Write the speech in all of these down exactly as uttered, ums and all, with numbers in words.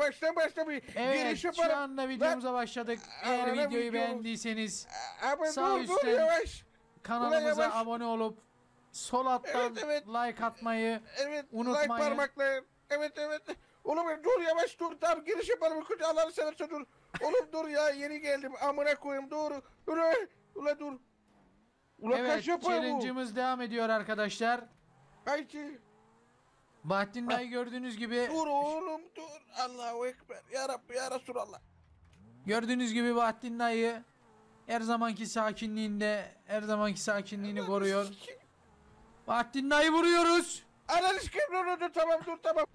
baştan başla bir Evet, giriş şu yaparım. anda videomuza başladık. Eğer Ana videoyu videomuz. beğendiyseniz Ama sağ dur dur üstten yavaş. kanalımıza yavaş. abone olup sol alttan Evet, evet. like atmayı Evet, like unutmayın. parmakla. Evet, evet. Oğlum dur yavaş dur. Tamam giriş yapalım. Kutu Allah'ını seversen dur. Oğlum dur ya yeni geldim. Amına koyayım dur. Dur. Ula dur. Ula Evet, kaç yapıyor bu? challenge'ımız devam ediyor arkadaşlar. Haydi. Bahattin dayı gördüğünüz gibi Dur oğlum dur. Allahu Ekber. Ya Rabbi ya Resulallah. gördüğünüz gibi Bahattin dayı her zamanki sakinliğinde her zamanki sakinliğini koruyor. Bahattin dayı vuruyoruz. Ananı sikeyim dur dur tamam dur tamam.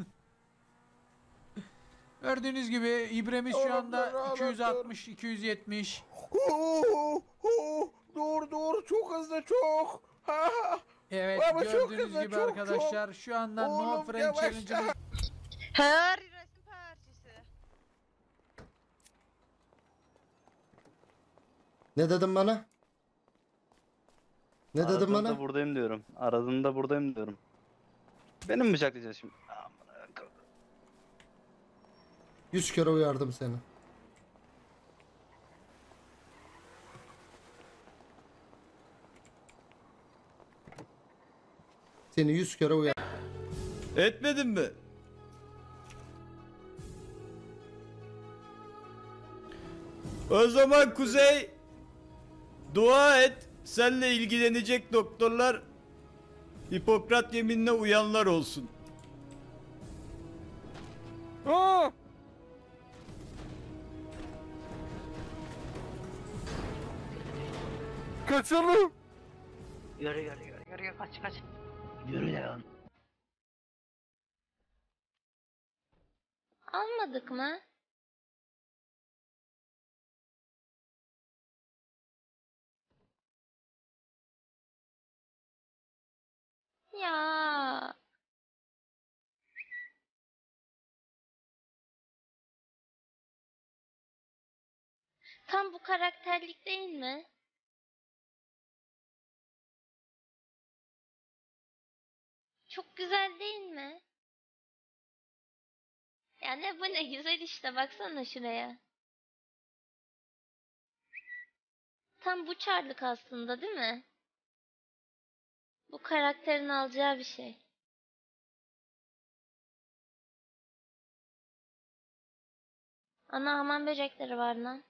Gördüğünüz gibi ibremiz şu Oğlum, anda dur, oğlum, iki yüz altmış iki yüz yetmiş. Huu, huu, dur dur çok hızlı çok. Ha, ha. Evet, Ama çok gördüğünüz hızlı, gibi çok, arkadaşlar şu anda no Oğlum, friend yavaş. challenge'ımız Her resim parçası. Ne dedin bana? Ne dedin Aradığında bana? buradayım diyorum. Aradığında buradayım diyorum. Benim mi bıçaklayacağız şimdi? Amına koyayım. Yüz kere uyardım seni. Seni yüz kere uyardım. Etmedin mi? O zaman Kuzey, dua et. Seninle ilgilenecek doktorlar Hipokrat yeminine uyanlar olsun. Aa! Kaçalım. Yürü yürü yürü yürü yürü kaç kaç. Yürü lan. Almadık mı? Ya. Tam bu karakterlik değil mi? Çok güzel değil mi? Ya ne bu ne güzel işte baksana şuraya. Tam bu çarlık aslında değil mi? Bu karakterin alacağı bir şey. Ana hamam böcekleri var lan.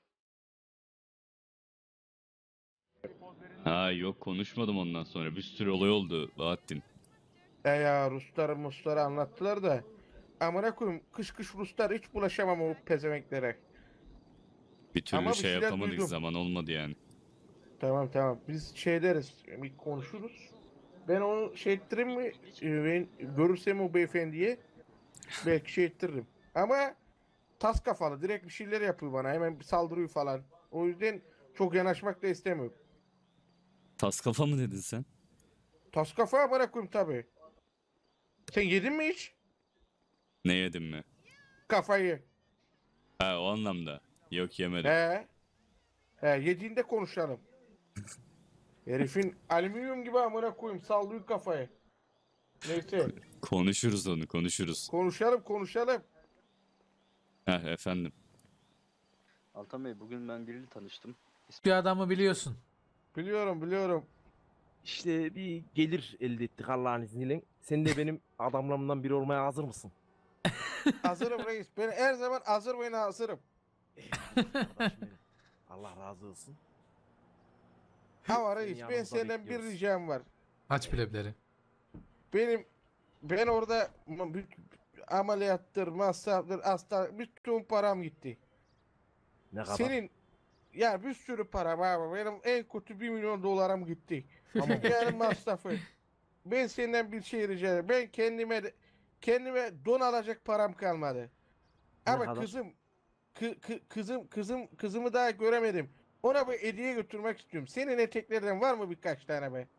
Ha yok konuşmadım ondan sonra. Bir sürü olay oldu Bahattin. E ya Rusları Musları anlattılar da. Amına koyayım kış kış Ruslar hiç bulaşamam o pezevenklere. Bir türlü Ama bir şey şeyler yapamadık, duydum. zaman olmadı yani. Tamam tamam biz şey deriz bir konuşuruz. Ben onu şey ettireyim mi? Ee, Ben görürsem o beyefendiye belki şey ettiririm. Ama tas kafalı direkt bir şeyler yapıyor bana hemen bir saldırıyor falan. O yüzden çok yanaşmak da istemiyorum. Tas kafa mı dedin sen? Tas kafa bana koyayım tabi. Sen yedin mi hiç? Ne yedim mi? Kafayı. Ha o anlamda. Yok yemedim. He. He yediğinde konuşalım. Herifin alüminyum gibi amına koyayım sallıyor kafayı. Neyse Konuşuruz onu konuşuruz. konuşalım konuşalım. Heh efendim. Altan Bey bugün ben biriyle tanıştım. bir adamı biliyorsun. Biliyorum biliyorum. İşte bir gelir elde ettik Allah'ın izniyle. Sen de benim adamlarımdan biri olmaya hazır mısın? Hazırım reis. Ben her zaman hazır ve hazırım. Kardeşim benim. Allah razı olsun. Ama Seni reis ben yanımızda senden bir bekliyoruz. ricam var. Aç plebleri. Benim ben orada m- büt- ameliyattır, masraftır, hasta bütün param gitti. Ne kadar? Senin ya bir sürü param abi. Benim en kötü bir milyon dolarım gitti. Tamam. Yani masrafı. Ben senden bir şey rica ederim. Ben kendime de- kendime don alacak param kalmadı. Ne Ama kadar? kızım kı- kı- kızım kızım kızımı daha göremedim. Ona bir hediye götürmek istiyorum. Senin eteklerden var mı birkaç tane be?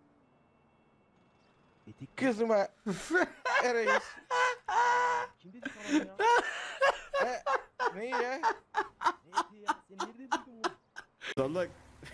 Etik Kızıma e, reis. kim dedi sana ya? E, neyi ya? Ne etiği ya? Sen nerede buldun bunu? Salak.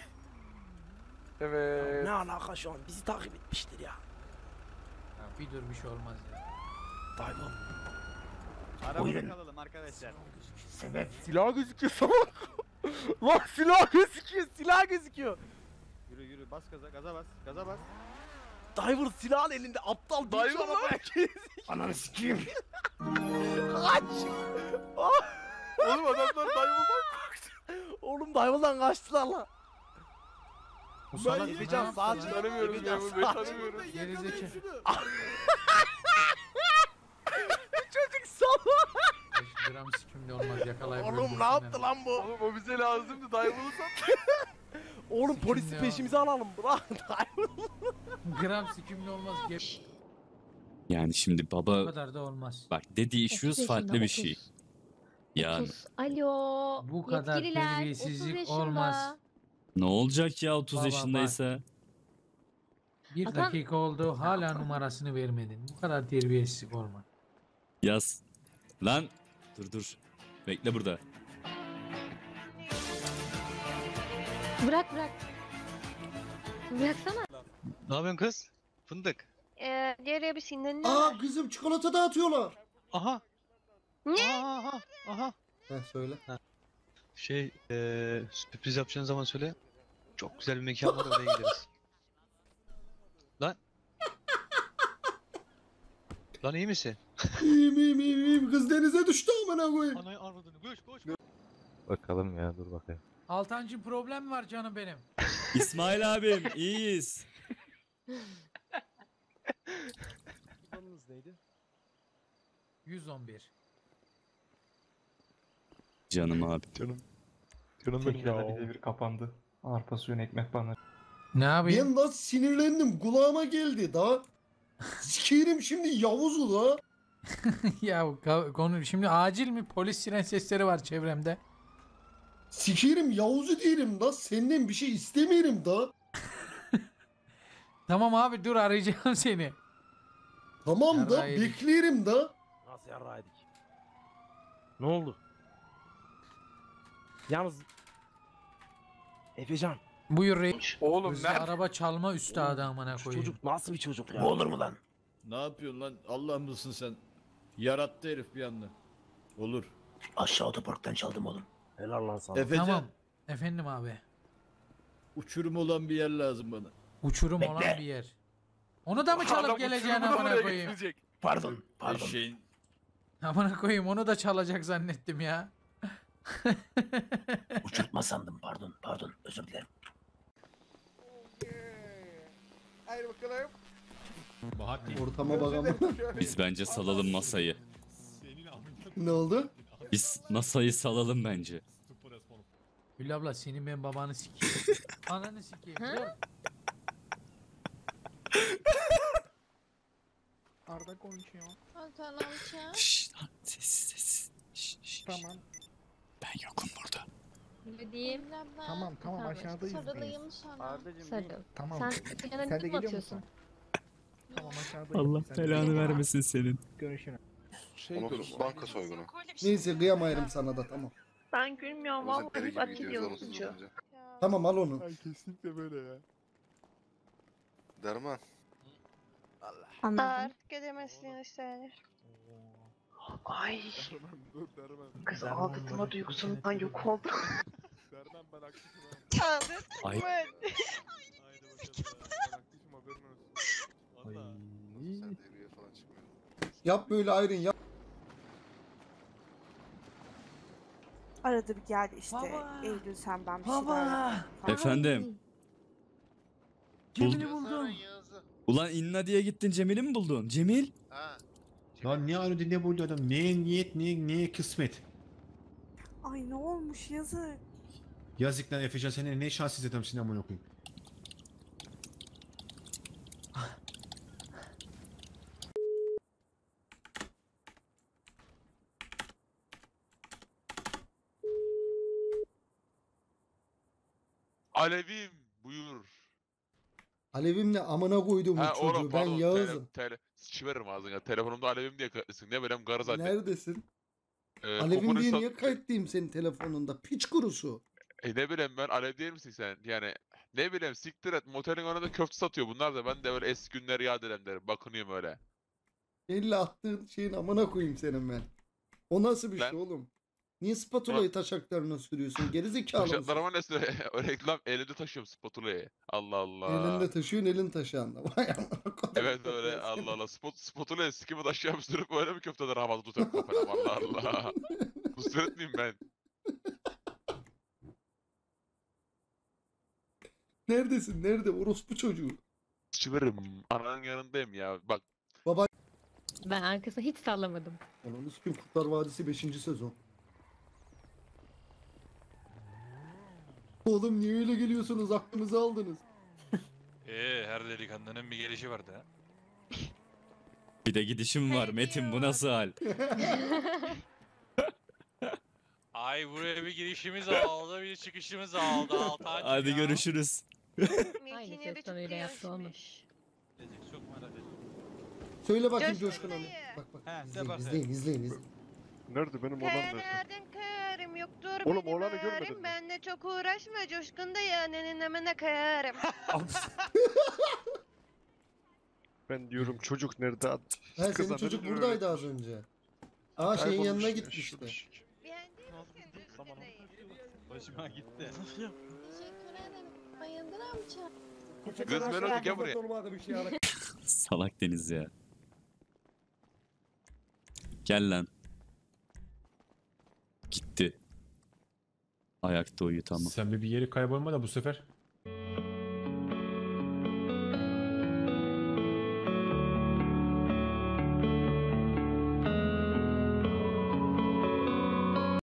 Evet. Ne alaka şu an? Bizi takip etmiştir ya. Ya bir dur bir şey olmaz ya. Tayfun. Arabada kalalım arkadaşlar. Evet silah gözüküyor salak. Lan silah gözüküyor silah gözüküyor. Yürü yürü bas gaza gaza bas gaza bas. Diver silahın elinde aptal değil Diver şu lan. arabaya. Ananı sikeyim. Kaç. Oğlum adamlar Diver'dan korktu. Oğlum Diver'dan kaçtılar lan. Bu Ben salak ne yiyeceğim yaptı saat lan? tanımıyorum memur bey tanımıyorum. Geri zekalı. Çocuk salak. beş gram sikimde olmaz yakalayıp Oğlum öldürsünler. ne yaptı lan bu? Oğlum o bize lazımdı Diver'ı sat. Oğlum Sikim polisi ya. peşimize alalım bırak. Diver. Gram sikimde olmaz. Gep. Yani şimdi Bu baba kadar da olmaz. bak dediği issues otuz farklı yaşında, bir şey. otuz. Yani otuz. Alo. Bu kadar yetkililer, terbiyesizlik otuz yaşında. olmaz. ne olacak ya otuz Baba bak. yaşındaysa? Bir Adam- dakika oldu hala numarasını vermedin. Bu kadar terbiyesizlik olmaz. Yaz. Lan dur dur. Bekle burada. Bırak bırak. Bıraksana. Ne yapıyorsun kız? Fındık. Ee, geriye bir sinirlenir. Aa kızım çikolata dağıtıyorlar. Aha. Ne? Aha aha aha. Heh söyle. Şey eee sürpriz yapacağın zaman söyle. Çok güzel bir mekan var oraya gideriz. Lan. Lan iyi misin? İyiyim iyiyim iyiyim iyiyim. Kız denize düştü amına koyayım. Anayı arvadını koş koş. Bakalım ya dur bakayım. Altancı problem var canım benim. İsmail abim iyiyiz. Adınız neydi? yüz on bir. Canım abi. Canım. Canım benim Tekrarda ya. bir devir kapandı. Arpa suyun ekmek bana. Ne yapayım? Ben nasıl sinirlendim kulağıma geldi da. Sikerim şimdi Yavuz'u da. ya ka- konu şimdi acil mi? Polis siren sesleri var çevremde. Sikerim Yavuz'u diyelim da. Senden bir şey istemiyorum da. Tamam abi dur arayacağım seni. Tamam da Yarraydık. beklerim da. Nasıl yarraydık? Ne oldu? Yalnız Efecan. Buyur reis. Oğlum Hızlı araba çalma üstadı amına Şu koyayım. çocuk nasıl bir çocuk ya? Olur mu lan? Ne yapıyorsun lan? Allah mısın sen? Yarattı herif bir anda. Olur. Aşağı otoparktan çaldım oğlum. Helal lan sana. Efecan, Tamam. Efendim abi. uçurum olan bir yer lazım bana. Uçurum olan bir yer. Onu da mı çalıp geleceksin amına koyayım? Pardon pardon. Eşeğin. Amına koyayım onu da çalacak zannettim ya. Uçurtma sandım pardon pardon özür dilerim. Haydi bakalım. Ortama bak ama. Biz bence salalım masayı. Ne oldu? Biz masayı salalım bence. Gül abla senin ben babanı sikeyim. Ananı sikeyim. Ha? Dur. Arda konuşuyor. Şşş lan sessiz sessiz. Şşş, şşş. Tamam. Ben yokum burada. Ödeyeyim. Tamam tamam aşağıdayız biz. Sarıl. Tamam. Sen Sen yana de dik mi geliyor atıyorsun? musun? Tamam aşağıdayız. Allah Sen de belanı geliyor musun? vermesin senin. Görüşürüz. Banka soygunu. Neyse kıyamayırım sana da tamam. Ben gülmüyorum Vallahi vallahi deri hep gibi aç gidiyoruz ediyorum anasını suçu. satınca. Tamam al onu. Kesinlikle böyle ya. Derman. Anladım. Artık edemezsin işte. Ay Dur Derman. kız aldatma duygusundan yok oldu. Derman ben aktifim ha. Çaldı. Ay. Haydi bakalım. Ben aktifim haberin olsun. Valla. Sen devreye falan çıkmıyorsun. Yap böyle ayrın yap. Arada bir geldi işte. Baba. Eylül sen ben bir şey Baba. Efendim. Cemil'i buldum. Ulan İnna diye gittin Cemil'i mi buldun? Cemil? Ha. Lan ne arada ne buldu adam? Neye niyet neye, neye kısmet? Ay ne olmuş yazık. Yazık lan Efecan sen ne şanssız adamsın amına koyayım. Alevim buyur. Alevimle amına koydum bu Ha çocuğu. oğlum Ben pardon. Yağız'ım. Tele, tele, sıçıveririm ağzına. Telefonumda alevim diye kayıtlısın. Ne bileyim garı zaten. Neredesin? Ee, Alevim kokoreç diye sat- niye kayıtlıyım senin telefonunda? Piç kurusu. E ne bileyim ben alev değil misin sen? Yani ne bileyim siktir et. Motelin önünde köfte satıyor bunlar da. Ben de böyle eski günleri yad ederim derim. Bakınıyorum öyle. Elle attığın şeyin amına koyayım senin ben. O nasıl bir Ben- şey oğlum? Niye spatulayı taşaklarına sürüyorsun? Gerizekalı mısın? Taşaklarıma ne söyle? O reklam elimde taşıyorum spatulayı. Allah Allah. Elinde taşıyorsun, elin taşağında. Vay amına kodum. Evet öyle Allah Allah. Spot, spatula sikimi taşıyan sürüp öyle mi köfteleri havada tutuyorum kafana? Allah Allah. Nusret miyim ben? Neredesin? Nerede? Orospu çocuğu. Çıvırım. Ananın yanındayım ya. Bak Ben arkasına hiç sallamadım. Ananı sikeyim, Kurtlar Vadisi beşinci sezon. Oğlum niye öyle geliyorsunuz? Aklınızı aldınız. Ee, her delikanlının bir gelişi vardı ha. Bir de gidişim var Metin, bu nasıl hal? Ay buraya bir girişimiz oldu, bir çıkışımız oldu. Altan Hadi görüşürüz. Aynı ses tonuyla yaptı olmuş. Çok merak ettim. Söyle bakayım Coşkun Coşkun abi. dayı. Bak bak. He, de izleyin, bak, izleyin, izleyin, izleyin. Nerede benim oğlan nerede? Kırardın kırarım yoktur Oğlum, benim oğlanı görmedin ağrım. mi? Ben de çok uğraşma Coşkun dayı annenin amına kayarım. Ben diyorum çocuk nerede? At. Ha, Kız senin anneni çocuk öyle buradaydı az öğretmiş. önce. Aa şeyin Kaybolmuş yanına ya, gitmişti. şurada. Beğendin misin Coşkun dayı? Başıma gitti. Teşekkür ederim. Bayıldır amca. Kız Melody gel buraya. Salak Deniz ya. Gel lan. Gitti. Ayakta uyu tamam. Sen bir bir yeri kaybolma da bu sefer